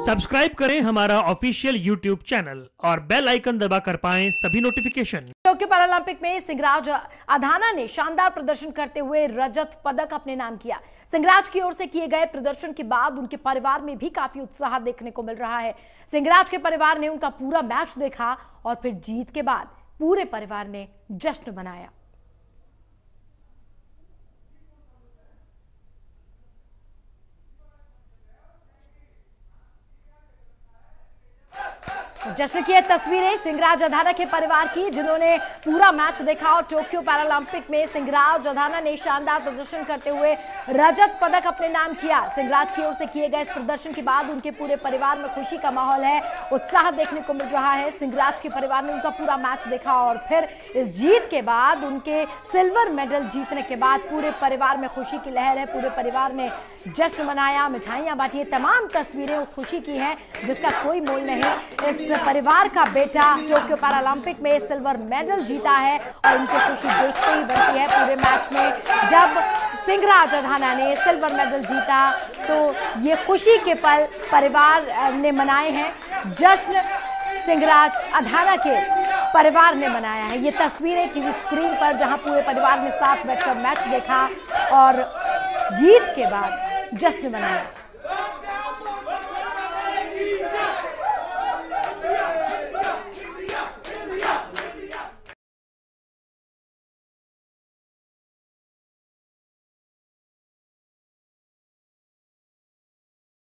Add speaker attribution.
Speaker 1: Subscribe करें हमारा official YouTube channel और बेल आइकन दबाकर पाएं सभी नोटिफिकेशन।
Speaker 2: टोक्यो पैरालंपिक में सिंहराज अधाना ने शानदार प्रदर्शन करते हुए रजत पदक अपने नाम किया। सिंहराज की ओर से किए गए प्रदर्शन के बाद उनके परिवार में भी काफी उत्साह देखने को मिल रहा है। सिंहराज के परिवार ने उनका पूरा मैच देखा और फिर जीत के बाद पूरे परिवार ने जश्न मनाया। जश्न की तस्वीरें सिंहराज अधाना के परिवार की, जिन्होंने पूरा मैच देखा और टोक्यो पैरालंपिक में सिंहराज अधाना ने शानदार प्रदर्शन करते हुए रजत पदक अपने नाम किया। सिंहराज की ओर से किए गए इस प्रदर्शन के बाद उनके पूरे परिवार में खुशी का माहौल है, उत्साह देखने को मिल रहा है। सिंहराज के परिवार ने उनका पूरा मैच देखा और फिर इस जीत के बाद, उनके सिल्वर मेडल जीतने के बाद पूरे परिवार में खुशी की लहर है। पूरे परिवार ने जश्न मनाया, मिठाइयां बांटी। तमाम तस्वीरें उस खुशी की हैं जिसका कोई मोल नहीं। इस परिवार का बेटा टोक्यो पैरालंपिक में सिल्वर मेडल जीता है और उनकी खुशी देखते ही बनती है। पूरे मैच में जब सिंहराज अधाना ने सिल्वर मेडल जीता तो ये खुशी के पल परिवार ने मनाए हैं। जश्न सिंहराज अधाना के परिवार ने मनाया है। ये तस्वीरें टीवी स्क्रीन पर, जहां पूरे परिवार ने साथ बैठकर मैच देखा और जीत के बाद जश्न मनाया।